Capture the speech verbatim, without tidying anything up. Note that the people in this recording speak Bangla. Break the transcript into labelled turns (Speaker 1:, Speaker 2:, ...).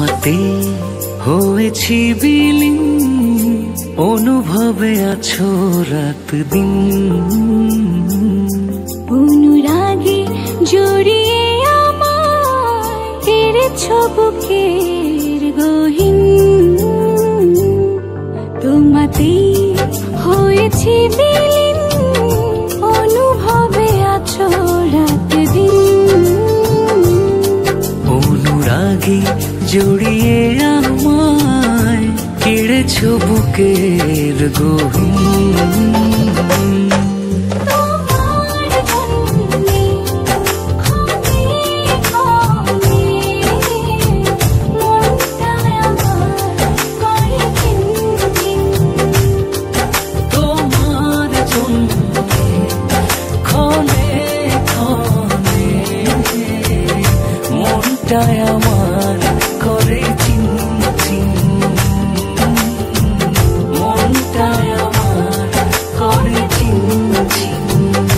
Speaker 1: তোমাতে হয়েছি বিলীন, অনুভবে আছো রাত দিন।
Speaker 2: অনুরাগে জড়িয়ে আমায় কেড়েছ বুকের গহীন। তোমাতেই হয়েছি বিলীন, অনুভবে আছো রাত দিন।
Speaker 1: অনুরাগে জড়িয়ে আমায় কেড়েছ বুকের গহীন। আমার করে চিনচিন, মনটায় আমার করে চিনচিন।